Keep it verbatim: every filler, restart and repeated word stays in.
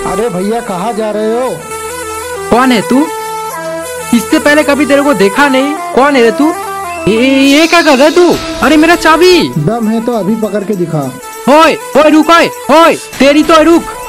अरे भैया कहाँ जा रहे हो? कौन है तू? इससे पहले कभी तेरे को देखा नहीं। कौन है रे तू? ये, ये क्या कर रहा है तू? अरे मेरा चाबी। दम है तो अभी पकड़ के दिखा। ओए ओए रुक, ओए ओए तेरी तो रुक।